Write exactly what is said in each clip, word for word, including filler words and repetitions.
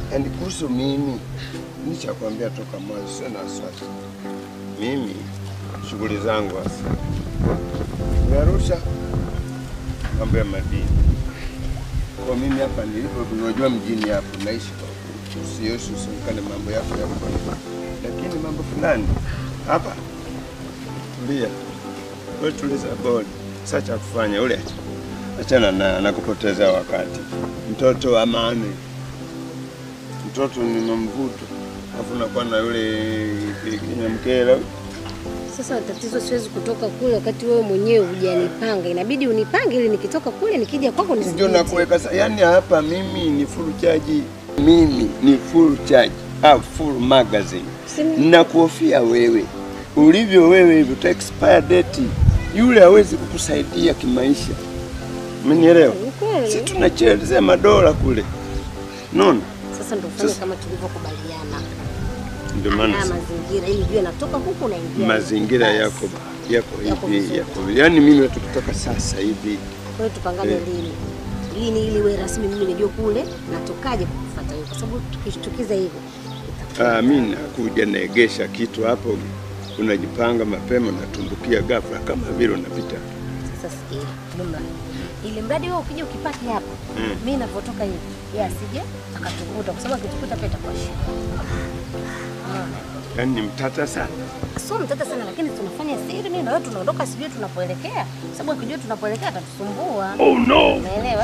Yaani kuhusu mimi nishakwambia toka mwanzo sana sasa. Mimi shughuli zangu hasa Arusha mambo ya madini. Kwa mimi hapa nilipo unajua mjini hapo naishi kwa usiyoshi usimkane mambo yako ya kwa. Lakini mambo fulani hapa tulia. Wewe tuliza bodi. Sasa cha kufanya ule achana na nakupoteza wakati. Mtoto wa amani. Mtoto ni mvuto. Alafu unakuwa na yule kinyamkela. Sasa tatizo siwezi kutoka kule wakati wewe mwenyewe hujanipanga. Inabidi unipange ili nikitoka kule nikija kwako nisije. Ndio nakuweka yani hapa mimi ni full charge. Mimi ni full charge. Ah, full magazine. Nakuhofia wewe. Ulivyo wewe hivyo ta expire date. Yule hawezi kukusaidia kimaisha. Umenielewa? Sisi tunachezea madola kule. Unaona? Sasa ndio fanya kama tulivyokubaliana. Ndio maana mazingira ili jue natoka huko na ingia. Mazingira yako yako hivi yako. Yaani mimi nataka sasa hivi. Kwa hiyo tupangane eh, lini? Lini ili wewe rasmi mimi nijue kule natokaje kukufuata wewe kwa sababu tukishtukiza hivi. Ah, mimi nakuja naegesha kitu hapo. Unajipanga mapema natumbukia ghafla kama vile unapita. Sasa sikia, mama. Ile mradi wewe ukija ukipaki hapa, mm, mimi ninapotoka hivi, yeye asije akatukuta kwa sababu akitukuta peta kwa shida. Yaani ni mtata sana. Sio mtata sana lakini tunafanya siri mimi na wewe tunaondoka sijui tunapoelekea. Sababu akijua tunapoelekea atatusumbua. Oh no. Unaelewa?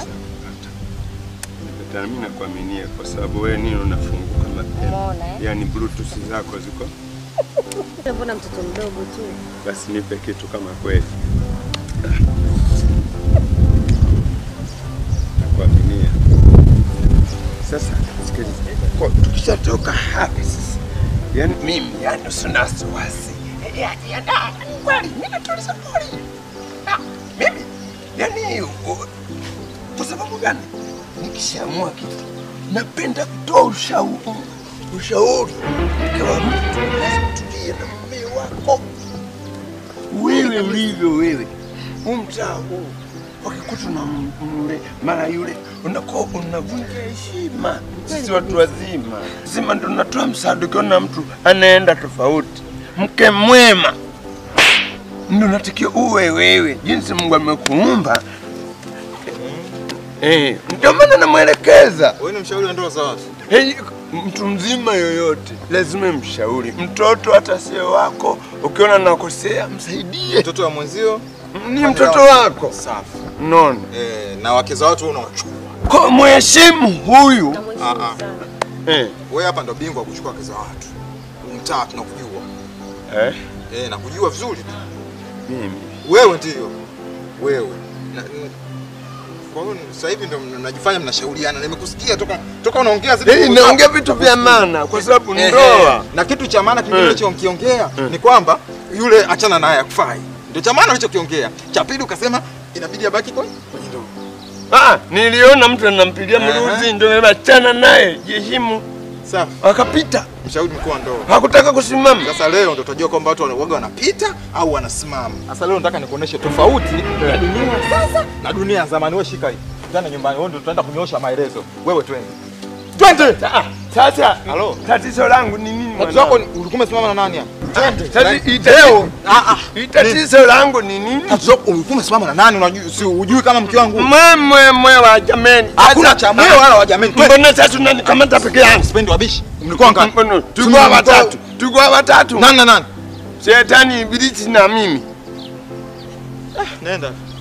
Mimi nakuaminia kwa sababu wewe nini unafunguka mapema. Umeona eh? Yaani bluetooth zako ziko. Mbona mtoto mdogo tu? Basi nipe kitu kama kweli. Nakuaminia. Sasa sikiliza. Kwa tukishatoka hapa sasa. Yaani mimi yani sina wasiwasi. Yaani yana kweli nimetuliza pole. Mimi yani kwa sababu gani? Nikishaamua kitu napenda kutoa ushauri. Ushauri kwa mtu tulie na mume wako. Wewe ulivyo wewe. Umtaa huu. Wakikuta na mle mara yule unakuwa unavunja heshima. Sisi watu wazima. Sima ndo tunatoa msaada ukiona mtu anaenda tofauti. Mke mwema. Ndio natakiwa uwe wewe. Jinsi Mungu amekuumba. Eh, ndio maana namuelekeza. Wewe ni mshauri wa ndoa za watu. Hey, mtu mzima yoyote lazima mshauri. Mtoto hata sio wako, ukiona nakosea msaidie. Mtoto wa mwenzio ni mtoto wako. Safi. Unaona? Eh, na wake za watu unawachukua. Kwa mheshimu huyu. Ah ah. Eh, wewe hapa ndo bingwa wa kuchukua wake za watu. Umtaa tunakujua. Eh? Eh, nakujua vizuri. Mimi. Wewe ndio. Wewe. Na, kwa hiyo sasa hivi ndo mnajifanya mnashauriana. Nimekusikia toka toka unaongea zile. Eh, naongea vitu vya maana kwa sababu ndoa. Na kitu cha maana kingine unachokiongea ni kwamba yule achana naye akufai. Ndio cha maana ulichokiongea. Cha pili ukasema inabidi abaki kwenye ndoa. Ah, niliona mtu anampigia mruzi ndio achana naye, jiheshimu. Safi. Akapita. Mshauri mkuu wa ndoa. Hakutaka kusimama. Sasa leo ndo tutajua kwamba watu waga wanapita au wanasimama. Sasa leo nataka nikuoneshe tofauti ya dunia sasa na dunia ya zamani. Wewe shika hii. Tena nyumbani wewe ndo tutaenda kunyoosha maelezo. Wewe twende. Twende. Ah, sasa halo. Tatizo langu ni nini? Tatizo lako ulikuwa umesimama na nani hapa? Twende. Tatizo. Ah ah. Tatizo langu ni nini? Tatizo ulikuwa umesimama na nani? Unajua si hujui kama mke wangu. Mwe mwe mwe wa jameni. Hakuna cha mwe wala wa jameni. Mbona sasa unanikamata peke yangu? Sipendi wabishi. Mlikuwa ngapi? Tulikuwa watatu. Tulikuwa watatu. Nani na nani? Shetani, ibilisi na mimi. Ah, nenda.